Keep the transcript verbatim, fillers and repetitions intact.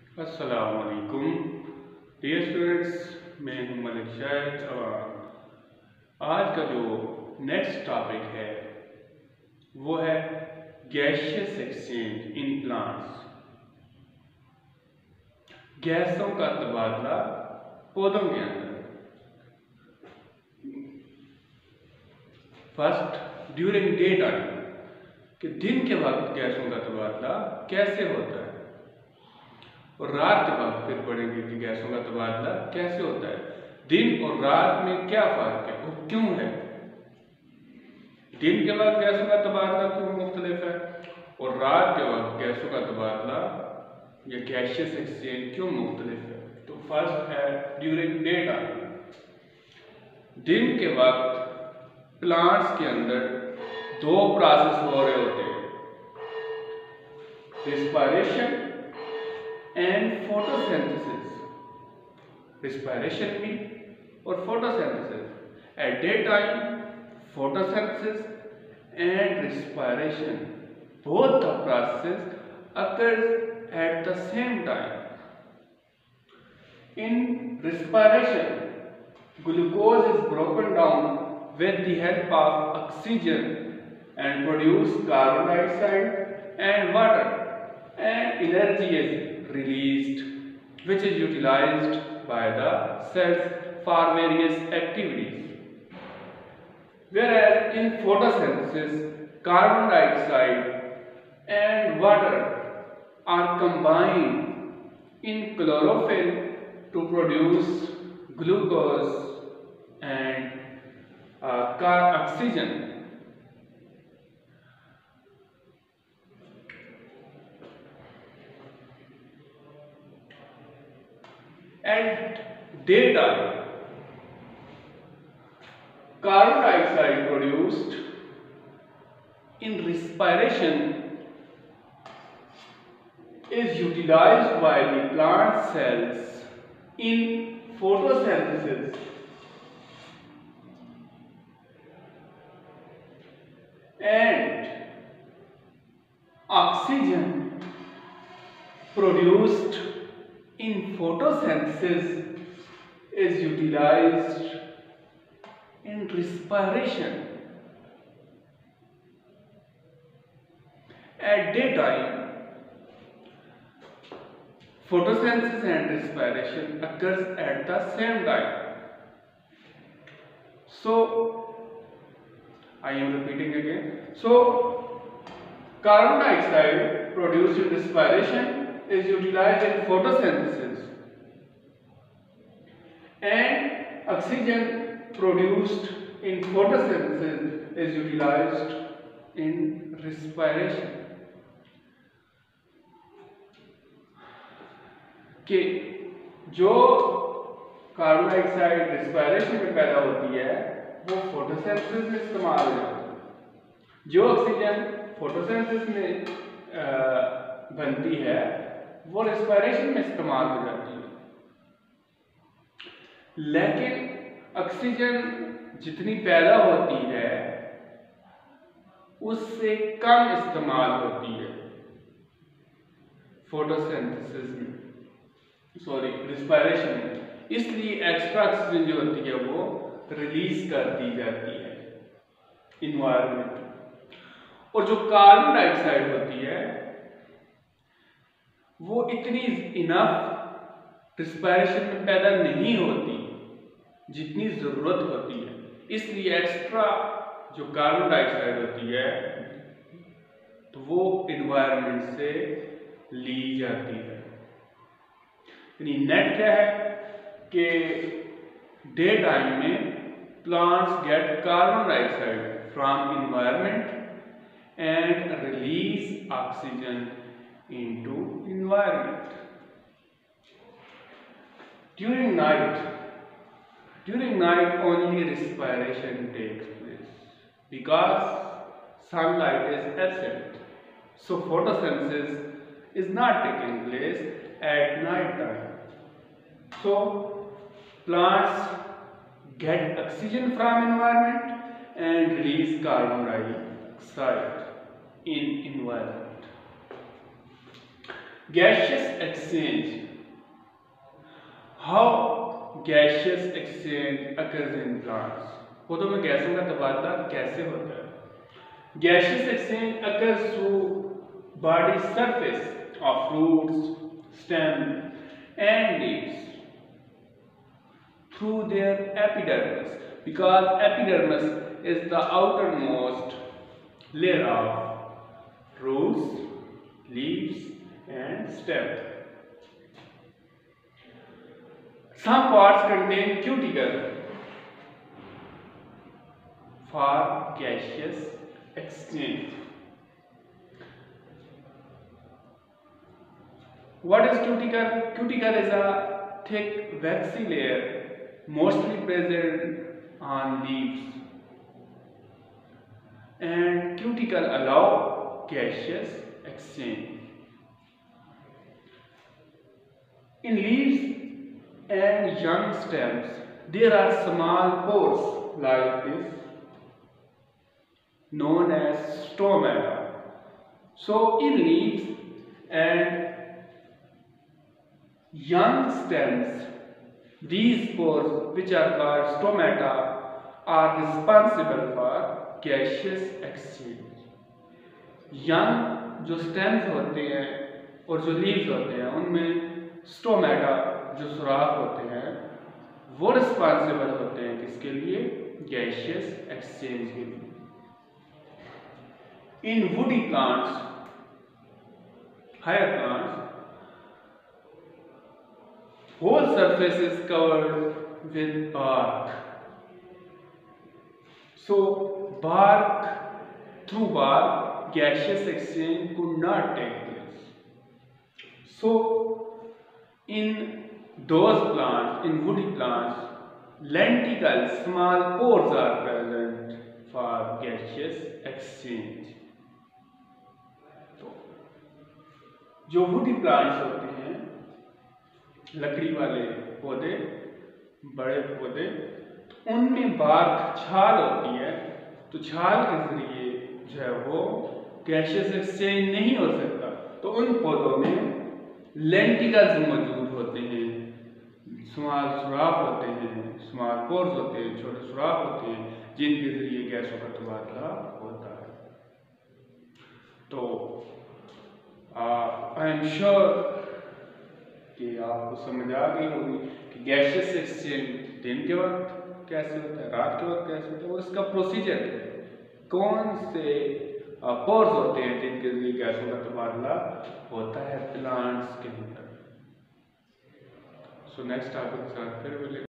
अस्सलामुअलैकुम dear students, मैं हूं मलिक शाहिद अवान। आज का जो नेक्स्ट टॉपिक है वो है गैसियस एक्सचेंज इन प्लांट्स। गैसों का तबादला पौधों के अंदर। फर्स्ट, ड्यूरिंग डे टाइम, कि दिन के वक्त गैसों का तबादला कैसे होता है, और रात के वक्त फिर पढ़ेंगे कि गैसों का तबादला कैसे होता है। दिन और रात में क्या फर्क है, वो क्यों है, दिन के वक्त गैसों का तबादला क्यों मुख्तलिफ है और रात के वक्त गैसों का तबादला या गैसियस एक्सचेंज क्यों मुख्तलिफ है। तो फर्स्ट है ड्यूरिंग डे टाइम। दिन के वक्त प्लांट्स के अंदर दो प्रोसेस हो रहे होते हैं, रिस्पायरेशन एंड फोटोसिंथेसिस। रिस्पायरेशन भी और photosynthesis. At day time photosynthesis and respiration, both the processes occurs at the same time. In respiration, glucose is broken down with the help of oxygen and produce carbon dioxide and water, and energy is released which is utilized by the cells for various activities. Whereas in photosynthesis, carbon dioxide and water are combined in chlorophyll to produce glucose and uh, oxygen. At daytime, carbon dioxide produced in respiration is utilized by the plant cells in photosynthesis, and oxygen produced in photosynthesis is utilized in respiration. At daytime, photosynthesis and respiration occurs at the same time. So, I am repeating again. So, carbon dioxide produced in respiration is utilized in photosynthesis, and oxygen produced in photosynthesis is utilized in respiration. कि जो carbon dioxide respiration में पैदा होती है वो photosynthesis में इस्तेमाल हो जाती है, जो ऑक्सीजन फोटोसिंथेसिस में आ, बनती है वो रिस्पायरेशन में इस्तेमाल हो जाती है। लेकिन ऑक्सीजन जितनी पैदा होती है उससे कम इस्तेमाल होती है फोटोसिंथेसिस में, सॉरी रिस्पायरेशन में, इसलिए एक्स्ट्रा ऑक्सीजन जो होती है वो रिलीज कर दी जाती है इन्वायरमेंट। और जो कार्बन डाइऑक्साइड होती है वो इतनी इनफ रिस्पायरेशन में पैदा नहीं होती जितनी जरूरत होती है, इसलिए एक्स्ट्रा जो कार्बन डाइऑक्साइड होती है तो वो इन्वायरमेंट से ली जाती है। यानी नेट क्या है कि डे टाइम में plants get carbon dioxide from environment and release oxygen into environment. During night During night, only respiration takes place because sunlight is absent. So photosynthesis is not taking place at night time. So plants get oxygen from environment and release carbon dioxide in environment. Gaseous exchange. How gaseous exchange occurs in plants? पौधों में गैसों का तबादला कैसे होता है? Gaseous exchange occurs through body surface of fruits, stem, and leaves through their epidermis, because epidermis is the outermost layer of roots, leaves, and stem. Some parts contain cuticle for gaseous exchange. What is cuticle? Cuticle is a thick waxy layer mostly present on leaves, and cuticle allow gaseous exchange. In leaves and young stems, there are small pores like this, known as stomata. So, in leaves and young stems, these pores, which are called stomata, are responsible for gaseous exchange. Young जो stems होते हैं और जो leaves होते हैं, उनमें stomata जो सुराख होते हैं वो रिस्पॉन्सिबल होते हैं किसके लिए? गैसियस एक्सचेंज के लिए. In woody plants, higher plants, whole surface is covered with bark. So bark, through bark, gaseous exchange could not take place. So in those plants, in woody plants, lenticle small pores are present for gaseous exchange. तो जो woody plants होते हैं, लकड़ी वाले पौधे, बड़े पौधे, उनमें बार्क छाल होती है, तो छाल के जरिए जो है वो गैसियस एक्सचेंज नहीं हो सकता. तो उन पौधों में लेंटिकल्स मौजूद होते हैं, स्मॉल सुराख होते हैं, स्मॉल पोर्स होते हैं, छोटे सुराख होते हैं, जिनके जरिए गैसों का तबादला होता है. तो आई एम श्योर कि आपको समझ आ गई होगी कि गैसियस एक्सचेंज दिन के वक्त कैसे होता है, रात के वक्त कैसे होता है, और इसका प्रोसीजर कौन से पोर्स होते हैं जिनके जरिए गैसों का तबादला होता है प्लांट्स के अंदर. सो नेक्स्ट टॉपिक के साथ फिर मिलेंगे.